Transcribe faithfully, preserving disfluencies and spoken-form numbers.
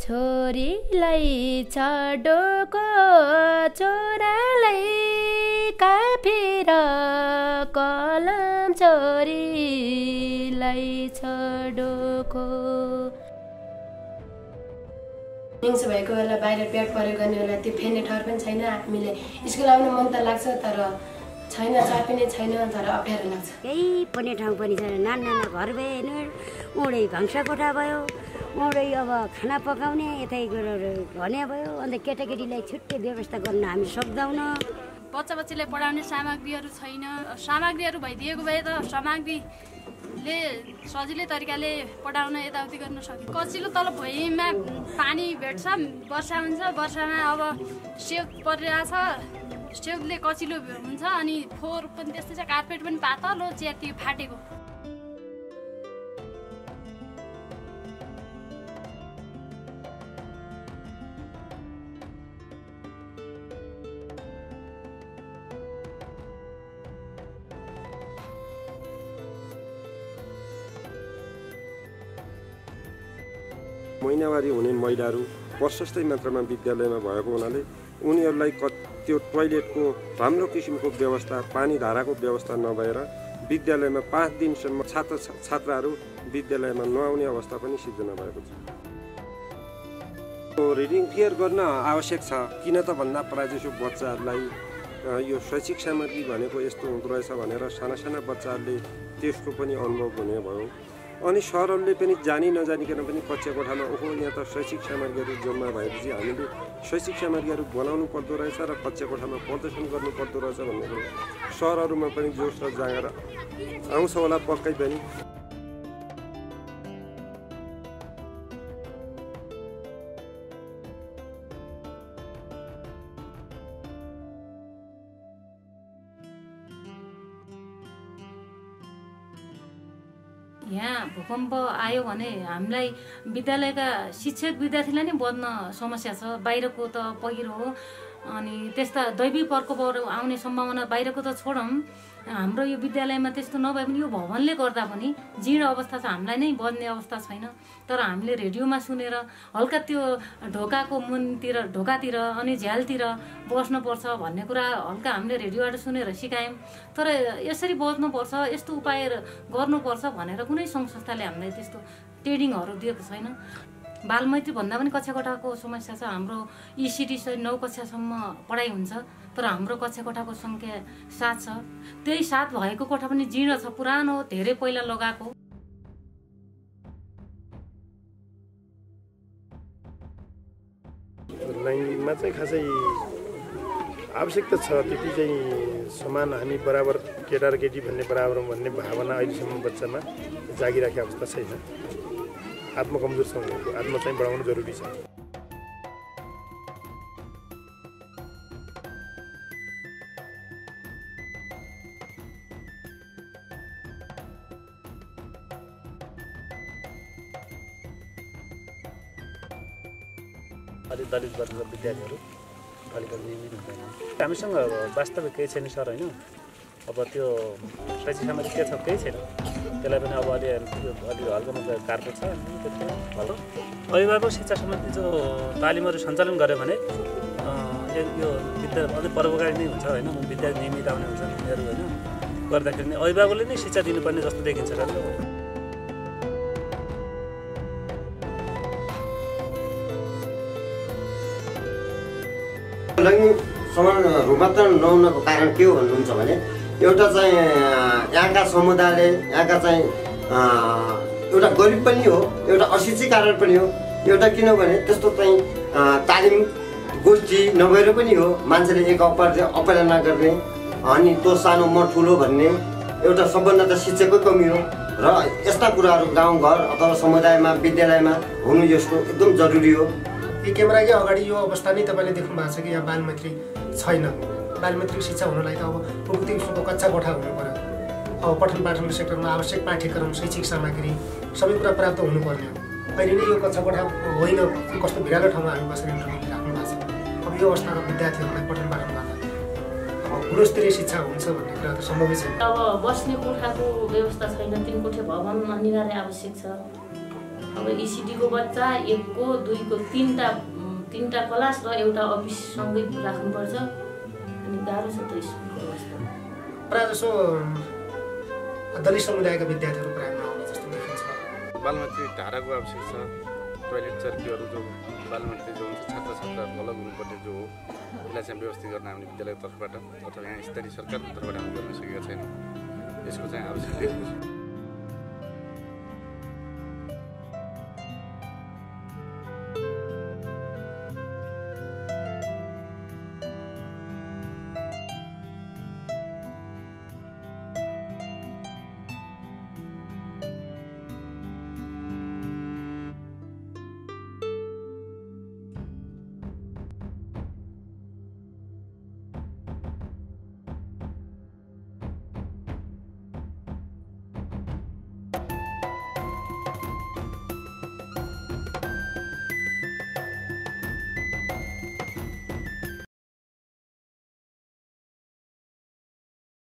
छोरीलाई छाडोको छोरालाई काफी र कलम छोरीलाई छाडोको दिउँसो भएको बेला बाहिर पेट परेको गर्ने बेला त्यो फेर्ने ठहर पनि छैन। हामीले स्कुल आउन मन त लाग्छ तर छैन, चापिने छैन, तर अप्ठ्यारो लाग्छ। केही पनि ठाउँ पनि छैन। नाना नाना घर भयो, उडै भान्सा कोठा भयो, उडै अब खाना पकाउने यतै भने भयो। अन्त केटाकेटीलाई छुट्टै व्यवस्था गर्न हामी सक्दैनौँ। बच्चा बच्चीलाई पढाउने सामग्रीहरू छैन। सामग्रीहरू भइदिएको भए त सामग्रीले सजिलै तरिकाले पढाउन यताउति गर्न सकिन्छ। कचिलो तल भुइँमा पानी भेट्छ, वर्षा हुन्छ, वर्षामा अब सेउ परिरहेछ, सेउले कचिलो हुन्छ अनि फोहोर पनि त्यस्तै छ, कार्पेट पनि पातलो, चेयर त्यो फाटेको। महिनावारी हुने महिलाहरू प्रशस्तै मात्रामा विद्यालयमा भएको हुनाले उनीहरूलाई त्यो टोयलेटको राम्रो किसिमको व्यवस्था, पानी धाराको व्यवस्था नभएर विद्यालयमा पाँच दिनसम्म छात्र छात्राहरू विद्यालयमा नआउने अवस्था पनि सिर्जना भएको छ। रिडिङ क्लियर गर्न आवश्यक छ। किन त भन्दा प्रायःजसो बच्चाहरूलाई यो शैक्षिक सामग्री भनेको यस्तो हुँदो रहेछ भनेर साना साना बच्चाहरूले त्यसको पनि अनुभव हुने भयो। अनि सरहरूले पनि जानी नजानिकन पनि कक्षा कोठामा ओहो यहाँ त शैक्षिक सामग्रीहरू जम्मा भएपछि हामीले शैक्षिक सामग्रीहरू बनाउनु पर्दो रहेछ र कक्षा कोठामा प्रदर्शन गर्नु पर्दो रहेछ भन्ने कुरो सरहरूमा पनि जोस र जाँगर आउँछ होला पक्कै पनि। यहाँ भूकम्प आयो भने हामीलाई विद्यालयका शिक्षक विद्यार्थीलाई नै बढ्न समस्या छ। बाहिरको त पहिरो हो अनि त्यस्ता दैवी प्रकोपहरू आउने सम्भावना बाहिरको त छोडौँ, हाम्रो यो विद्यालयमा त्यस्तो नभए पनि यो भवनले गर्दा पनि जीर्ण अवस्था छ, हामीलाई नै बन्ने अवस्था छैन। तर हामीले रेडियोमा सुनेर हल्का त्यो ढोकाको मुनतिर ढोकातिर अनि झ्यालतिर बस्नुपर्छ भन्ने कुरा हल्का हामीले रेडियोबाट सुनेर सिकायौँ। तर यसरी बस्नुपर्छ, यस्तो उपाय गर्नुपर्छ भनेर कुनै सङ्घ संस्थाले हामीलाई त्यस्तो ट्रेनिङहरू दिएको छैन। बालमैत्री भन्दा पनि कक्षा कोठाको समस्या छ। हाम्रो इसिडी सय नौ कक्षासम्म पढाइ हुन्छ, तर हाम्रो कक्षा कोठाको सङ्ख्या सात छ। त्यही सात भएको कोठा पनि जीर्ण छ, पुरानो, धेरै पहिला लगाएको। लाइनमा चाहिँ खासै आवश्यकता छ, त्यति चाहिँ समान हामी बराबर केटा र केटी भन्ने बराबर भन्ने भावना अहिलेसम्म बच्चामा जागिराखेको अवस्था छैन। आत्म कमजोर छ, उनीहरूको आत्मा चाहिँ बढाउनु जरुरी छ। अलिक दलित वर्गका विद्यार्थीहरू अलिकति नियमित हुँदैन। हामीसँग वास्तविक केही छैन सर, होइन। अब त्यो शैक्षिक सामग्री के छ केही छैन, त्यसलाई पनि अब अलि अलि हल्का मात्रै कार्पेट छ त्यति भलो। अभिभावक शिक्षा सम्बन्धी जो तालिमहरू सञ्चालन गऱ्यो भने यो विद्या अझै परोपकारी नै हुन्छ, होइन। विद्यार्थी नियमित आउने हुन्छन् उनीहरू, होइन। गर्दाखेरि नै अभिभावकले नै शिक्षा दिनुपर्ने जस्तो देखिन्छ र रूपान्तरण नहुनको कारण के हो भन्नुहुन्छ भने एउटा चाहिँ यहाँका समुदायले यहाँका चाहिँ एउटा गरिब पनि हो, एउटा अशिक्षित कारण पनि हो, एउटा किनभने त्यस्तो चाहिँ तालिम गोष्ठी नभएर पनि हो। मान्छेले एक अपर अपहेलना गर्ने अनि त्यो सानो म ठुलो भन्ने एउटा सबभन्दा त शिक्षाकै कमी हो र यस्ता कुराहरू गाउँघर अथवा समुदायमा विद्यालयमा हुनु यसको एकदम जरुरी हो। यो क्यामेराकै अगाडि यो अवस्था नै तपाईँले देख्नु भएको छ कि यहाँ बालमैत्री छैन। बालमैत्री शिक्षा हुनलाई त अब प्रकृति उसको कच्चा कोठा हुनु पर्यो। अब पठन पाठन सेक्टरमा आवश्यक पाठ्यक्रम, शैक्षिक सामग्री सबै कुरा प्राप्त हुनुपर्ने हो। अहिले नै यो कच्चा कोठा होइन, कस्तो भिरालो ठाउँमा हामी बसेर इन्टरभ्यू राख्नु भएको छ। अब यो अवस्थामा विद्यार्थीहरूलाई पठन पाठन गर्दा अब गुणस्तरीय शिक्षा हुन्छ भन्ने कुरा त सम्भवै छैन। अब बस्ने कोठाको व्यवस्था छैन, तीन कोठे भवन अनिवार्य आवश्यक छ। अब इसिडीको बच्चा एकको दुईको तिनवटा तिनवटा क्लास र एउटा अफिससँगै राख्नुपर्छ अनि गाह्रो छ त स्कुलको अवस्था। प्रायः जसो दलित समुदायका विद्यार्थीहरू प्रायः आउने जस्तो देखिन्छ। बालमैत्री धाराको आवश्यक छ। टोयलेट चर्कीहरू जो बालमैत्री जो हुन्छ छात्र छात्राहरू अलग हुनुपर्ने जो हो यसलाई चाहिँ व्यवस्थित गर्न हामीले विद्यालयको तर्फबाट अथवा यहाँ स्थानीय सरकारको तर्फबाट हामी गर्न सकेका छैनौँ। यसको चाहिँ आवश्यकता छ।